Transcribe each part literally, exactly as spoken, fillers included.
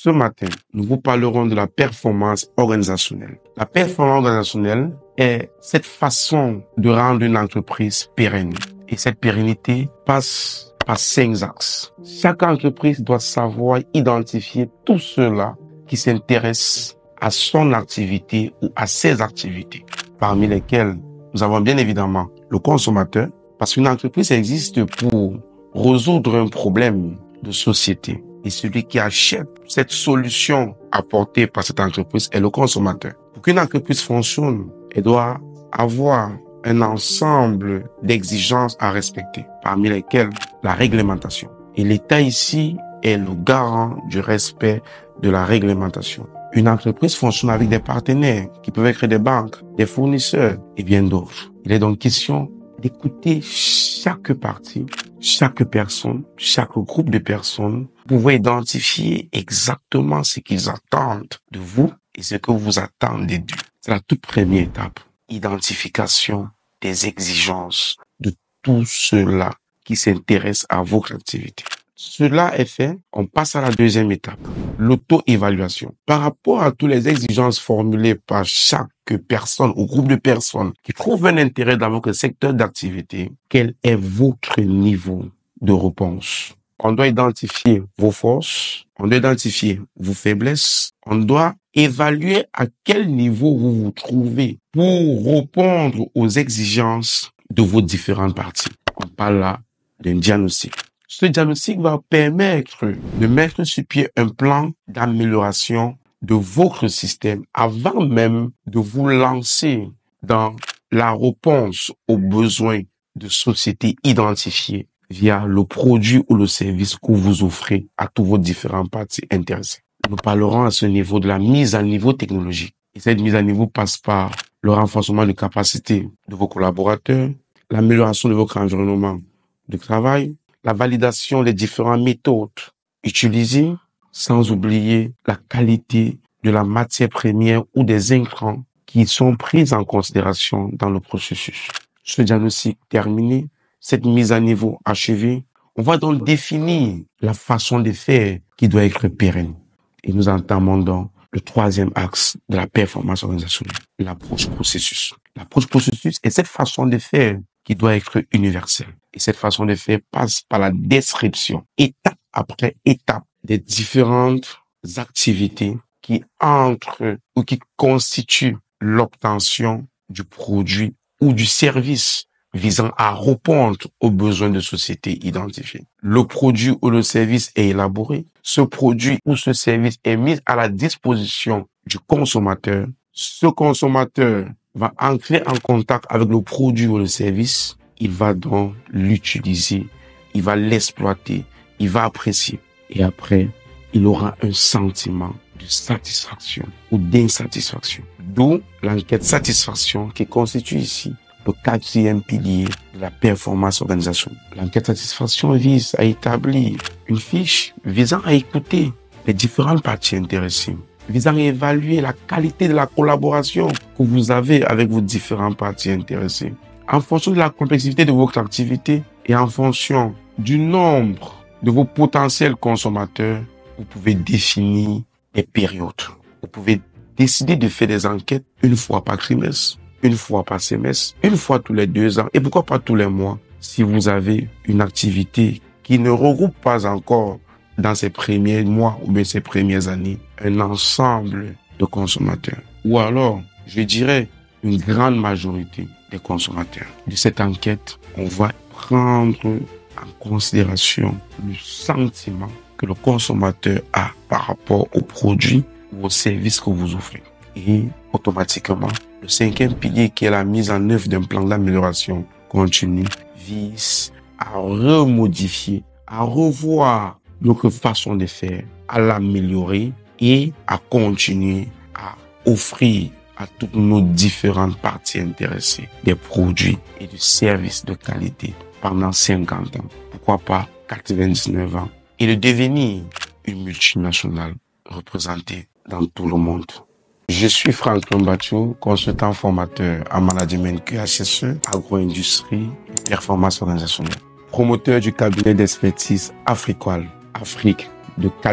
Ce matin, nous vous parlerons de la performance organisationnelle. La performance organisationnelle est cette façon de rendre une entreprise pérenne. Et cette pérennité passe par cinq axes. Chaque entreprise doit savoir identifier tout cela qui s'intéresse à son activité ou à ses activités, parmi lesquelles nous avons bien évidemment le consommateur, parce qu'une entreprise existe pour résoudre un problème de société. Et celui qui achète cette solution apportée par cette entreprise est le consommateur. Pour qu'une entreprise fonctionne, elle doit avoir un ensemble d'exigences à respecter, parmi lesquelles la réglementation. Et l'État ici est le garant du respect de la réglementation. Une entreprise fonctionne avec des partenaires qui peuvent être des banques, des fournisseurs et bien d'autres. Il est donc question d'écouter chaque partie, chaque personne, chaque groupe de personnes pour pouvoir identifier exactement ce qu'ils attendent de vous et ce que vous attendez d'eux. C'est la toute première étape. Identification des exigences de tout cela qui s'intéresse à votre activité. Cela est fait, on passe à la deuxième étape, l'auto-évaluation. Par rapport à toutes les exigences formulées par chaque personne ou groupe de personnes qui trouvent un intérêt dans votre secteur d'activité, quel est votre niveau de réponse? On doit identifier vos forces, on doit identifier vos faiblesses, on doit évaluer à quel niveau vous vous trouvez pour répondre aux exigences de vos différentes parties. On parle là d'un diagnostic. Ce diagnostic va permettre de mettre sur pied un plan d'amélioration de votre système avant même de vous lancer dans la réponse aux besoins de société identifiés via le produit ou le service que vous offrez à tous vos différents parties intéressées. Nous parlerons à ce niveau de la mise à niveau technologique. Et cette mise à niveau passe par le renforcement de capacités de vos collaborateurs, l'amélioration de votre environnement de travail, la validation des différentes méthodes utilisées, sans oublier la qualité de la matière première ou des intrants qui sont pris en considération dans le processus. Ce diagnostic terminé, cette mise à niveau achevée, on va donc définir la façon de faire qui doit être pérenne. Et nous entamons donc le troisième axe de la performance organisationnelle, l'approche processus. L'approche processus est cette façon de faire qui doit être universelle. Et cette façon de faire passe par la description, étape après étape, des différentes activités qui entrent ou qui constituent l'obtention du produit ou du service visant à répondre aux besoins de société identifiés. Le produit ou le service est élaboré. Ce produit ou ce service est mis à la disposition du consommateur. Ce consommateur va entrer en contact avec le produit ou le service. Il va donc l'utiliser, il va l'exploiter, il va apprécier. Et après, il aura un sentiment de satisfaction ou d'insatisfaction. D'où l'enquête satisfaction qui constitue ici le quatrième pilier de la performance organisationnelle. L'enquête satisfaction vise à établir une fiche visant à écouter les différentes parties intéressées, visant à évaluer la qualité de la collaboration que vous avez avec vos différentes parties intéressées. En fonction de la complexité de votre activité et en fonction du nombre de vos potentiels consommateurs, vous pouvez définir des périodes. Vous pouvez décider de faire des enquêtes une fois par trimestre, une fois par semestre, une fois tous les deux ans et pourquoi pas tous les mois si vous avez une activité qui ne regroupe pas encore dans ces premiers mois ou bien ces premières années un ensemble de consommateurs. Ou alors, je dirais, une grande majorité des consommateurs. De cette enquête, on va prendre en considération le sentiment que le consommateur a par rapport aux produits ou aux services que vous offrez. Et automatiquement, le cinquième pilier qui est la mise en œuvre d'un plan d'amélioration continue vise à remodifier, à revoir notre façon de faire, à l'améliorer et à continuer à offrir à toutes nos différentes parties intéressées des produits et des services de qualité pendant cinquante ans, pourquoi pas quatre-vingt-dix-neuf ans, et de devenir une multinationale représentée dans tout le monde. Je suis Franklin Bathiou, consultant formateur en management Q H S E, agro-industrie et performance organisationnelle, promoteur du cabinet d'expertise Afriqual, Afrique de qualité.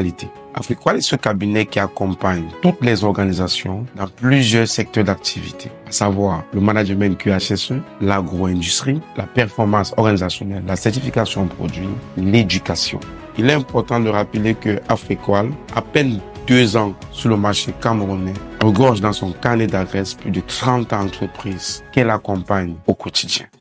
Afriqual est ce cabinet qui accompagne toutes les organisations dans plusieurs secteurs d'activité, à savoir le management Q H S E, l'agro-industrie, la performance organisationnelle, la certification produit, l'éducation. Il est important de rappeler que Afriqual, à peine deux ans sur le marché camerounais, regorge dans son carnet d'adresses plus de trente entreprises qu'elle accompagne au quotidien.